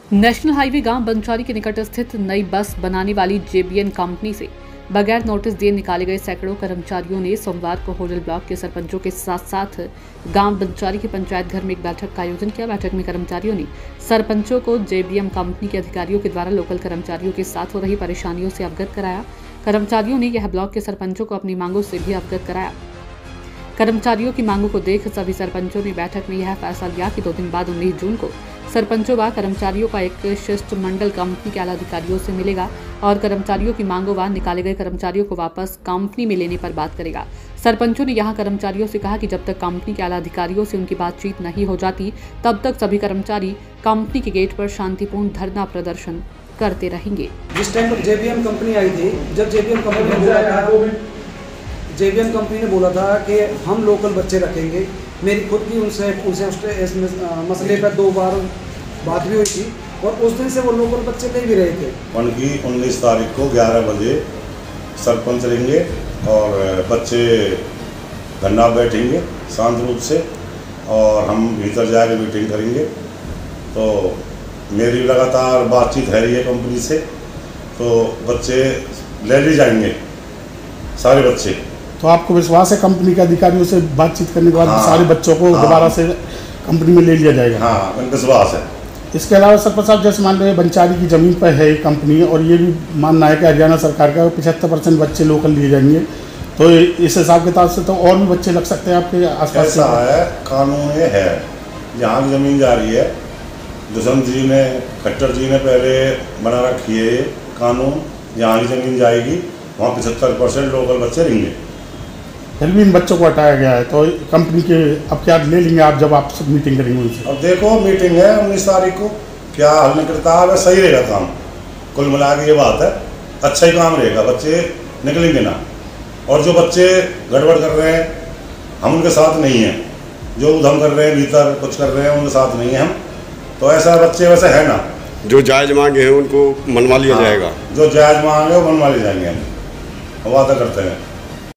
National highway गांव बंचारी के निकट स्थित नई बस बनाने वाली JBN कंपनी से बगैर नोटिस दिए निकाले गए सैकड़ों कर्मचारियों ने सोमवार को होडल ब्लॉक के सरपंचों के साथ साथ गांव बंचारी के पंचायत घर में एक बैठक का आयोजन किया। बैठक में कर्मचारियों ने सरपंचों को JBN कंपनी के अधिकारियों के द्वारा लोकल कर्मचारियों के साथ हो रही परेशानियों से अवगत कराया। कर्मचारियों ने यह ब्लॉक के सरपंचों को अपनी मांगों से भी अवगत कराया। कर्मचारियों की मांगों को देख सभी सरपंचों ने बैठक में यह फैसला लिया कि 2 दिन बाद 19 जून को सरपंचों व कर्मचारियों का एक शिष्टमंडल कंपनी के आला अधिकारियों से मिलेगा और कर्मचारियों की मांगों व निकाले गए कर्मचारियों को वापस कंपनी में लेने पर बात करेगा। सरपंचों ने यहां कर्मचारियों से कहा कि जब तक कंपनी के आला अधिकारियों से उनकी बातचीत नहीं हो जाती तब तक सभी कर्मचारी कंपनी के गेट पर शांतिपूर्ण धरना प्रदर्शन करते रहेंगे। जिस टाइम पर JBN कंपनी आई थी, जब JBN कंपनी ने बोला था कि हम लोकल बच्चे रखेंगे, मेरी खुद की उनसे इस मसले पर 2 बार बात भी हुई थी और उस दिन से वो लोकल बच्चे ले भी रहे थे। उनकी 19 तारीख को 11 बजे सरपंच रहेंगे और बच्चे धरना बैठेंगे शांत रूप से और हम भीतर जाकर मीटिंग करेंगे। तो मेरी लगातार बातचीत है रही है कंपनी से, तो बच्चे ले ली जाएंगे सारे बच्चे। तो आपको विश्वास है कंपनी के अधिकारियों से बातचीत करने के बाद सारे बच्चों को दोबारा से कंपनी में ले लिया जाएगा? हाँ, विश्वास है। इसके अलावा सरपंच साहब, जैसे मान रहे बंचारी की ज़मीन पर है कंपनी और ये भी मानना है कि हरियाणा सरकार का 75% बच्चे लोकल लिए जाएंगे, तो इस हिसाब किताब से तो और भी बच्चे लग सकते हैं आपके आसपास? ऐसा है, कानून ये है, जहाँ की ज़मीन जा रही है, दुष्यंत जी ने, खट्टर जी ने पहले बना रखी है ये कानून, जहाँ की ज़मीन जाएगी वहाँ 75% लोकल बच्चे रहेंगे। फिर भी इन बच्चों को हटाया गया है, तो कंपनी के अब क्या ले लेंगे आप जब आप सब मीटिंग करेंगे उनसे? अब देखो, मीटिंग है 19 तारीख को, क्या हल निकलता है सही रहेगा काम। कुल मिला के ये बात है, अच्छा ही काम रहेगा, बच्चे निकलेंगे ना। और जो बच्चे गड़बड़ कर रहे हैं हम उनके साथ नहीं हैं, जो उधम कर रहे हैं भीतर कुछ कर रहे हैं उनके साथ नहीं हैं हम। तो ऐसा बच्चे वैसे है ना, जो जायज़ मांगे हैं उनको मनवा लिया जाएगा। जो जायज़ मांगे वो मनवा ले जाएंगे, हम वादा करते हैं।